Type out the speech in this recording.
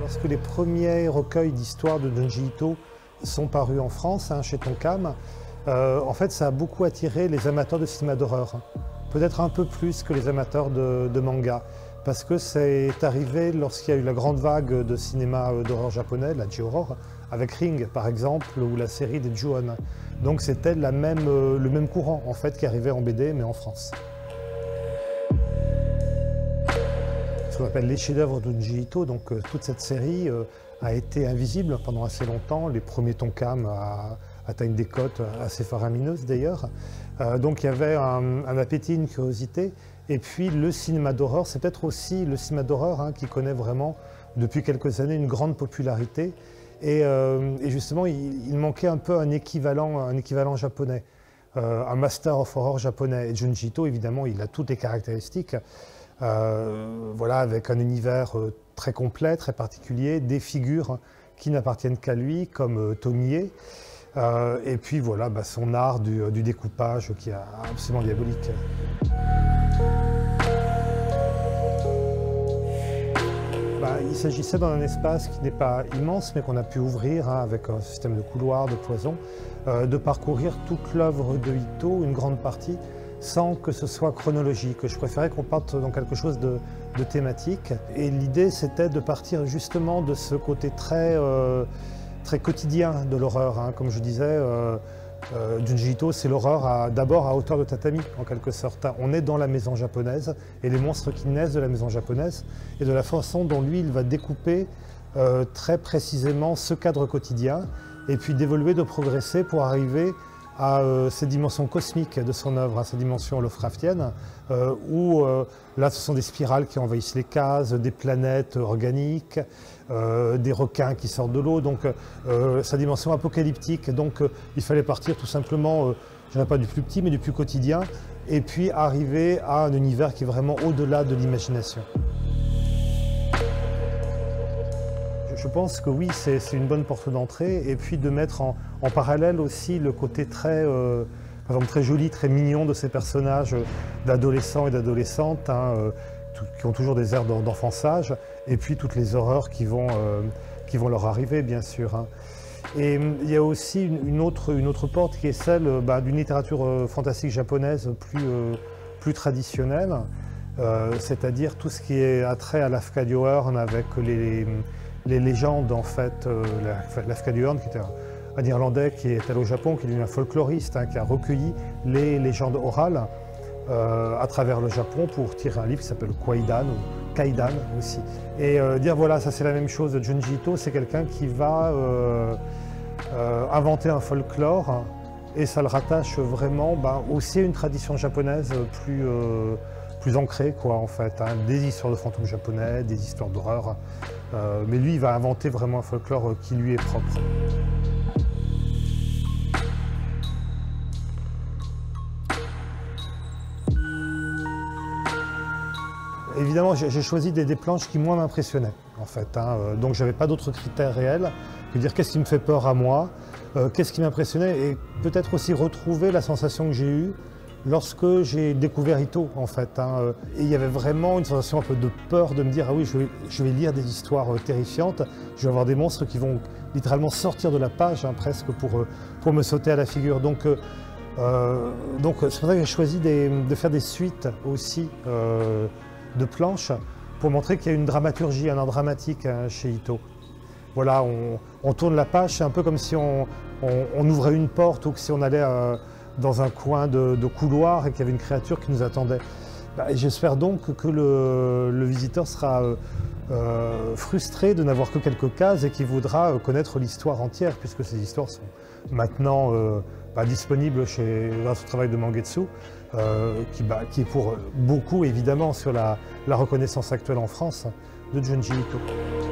Lorsque les premiers recueils d'histoires de Junji Ito sont parus en France, chez Tonkam, en fait, ça a beaucoup attiré les amateurs de cinéma d'horreur. Peut-être un peu plus que les amateurs de manga. Parce que c'est arrivé lorsqu'il y a eu la grande vague de cinéma d'horreur japonais, la J-horror, avec Ring par exemple, ou la série des Ju-on. Donc c'était le même courant en fait qui arrivait en BD, mais en France. Ce qu'on appelle les chefs-d'œuvre de Junji Ito, donc toute cette série a été invisible pendant assez longtemps. Les premiers Tonkam atteignent des cotes assez faramineuses d'ailleurs. Donc il y avait un appétit, une curiosité. Et puis le cinéma d'horreur, c'est peut-être aussi le cinéma d'horreur qui connaît vraiment depuis quelques années une grande popularité. Et justement, il manquait un peu un équivalent japonais, un master of horror japonais. Et Junji Ito, évidemment, il a toutes les caractéristiques, voilà, avec un univers très complet, très particulier, des figures qui n'appartiennent qu'à lui, comme Tomie. Et puis voilà, son art du découpage qui est absolument diabolique. Il s'agissait d'un espace qui n'est pas immense, mais qu'on a pu ouvrir avec un système de couloirs, de cloisons, de parcourir toute l'œuvre de Ito, une grande partie, sans que ce soit chronologique. Je préférais qu'on parte dans quelque chose de thématique. Et l'idée, c'était de partir justement de ce côté très quotidien de l'horreur. Comme je disais, Junji Ito, c'est l'horreur d'abord à hauteur de tatami, en quelque sorte. On est dans la maison japonaise et les monstres qui naissent de la maison japonaise et de la façon dont lui, il va découper très précisément ce cadre quotidien et puis d'évoluer, de progresser pour arriver à ces dimensions cosmiques de son œuvre, à ces dimensions Lovecraftiennes, où là, ce sont des spirales qui envahissent les cases, des planètes organiques, des requins qui sortent de l'eau, donc sa dimension apocalyptique. Donc il fallait partir tout simplement, je dirais pas du plus petit, mais du plus quotidien, et puis arriver à un univers qui est vraiment au-delà de l'imagination. Je pense que oui, c'est une bonne porte d'entrée, et puis de mettre en parallèle aussi le côté très, par exemple, très joli, très mignon de ces personnages d'adolescents et d'adolescentes, qui ont toujours des airs d'enfançage, et puis toutes les horreurs qui vont leur arriver, bien sûr. Et il y a aussi une autre porte qui est celle d'une littérature fantastique japonaise plus traditionnelle, c'est-à-dire tout ce qui est attrait à l'Afkadiohorn avec les légendes, en fait, l'Afkadiohorn qui était un Irlandais qui est allé au Japon, qui est devenu un folkloriste, qui a recueilli les légendes orales à travers le Japon pour tirer un livre qui s'appelle Kwaidan ou Kaidan aussi. Et dire voilà, ça c'est la même chose. Junji Ito, c'est quelqu'un qui va inventer un folklore et ça le rattache vraiment aussi à une tradition japonaise plus ancrée, quoi, en fait. Des histoires de fantômes japonais, des histoires d'horreur. Mais lui, il va inventer vraiment un folklore qui lui est propre. Évidemment, j'ai choisi des planches qui, moi, m'impressionnaient, en fait. Donc, je n'avais pas d'autres critères réels que dire qu'est-ce qui me fait peur à moi, qu'est-ce qui m'impressionnait, et peut-être aussi retrouver la sensation que j'ai eue lorsque j'ai découvert Ito, en fait. Et il y avait vraiment une sensation un peu de peur de me dire « Ah oui, je vais lire des histoires terrifiantes, je vais avoir des monstres qui vont littéralement sortir de la page, presque, pour me sauter à la figure. » Donc c'est pour ça que j'ai choisi de faire des suites aussi de planches pour montrer qu'il y a une dramaturgie, un art dramatique chez Ito. Voilà, on tourne la page, c'est un peu comme si on ouvrait une porte ou que si on allait dans un coin de couloir et qu'il y avait une créature qui nous attendait. J'espère donc que le visiteur sera frustré de n'avoir que quelques cases et qu'il voudra connaître l'histoire entière, puisque ces histoires sont maintenant disponibles grâce au travail de Mangetsu, qui est pour beaucoup évidemment sur la reconnaissance actuelle en France de Junji Ito.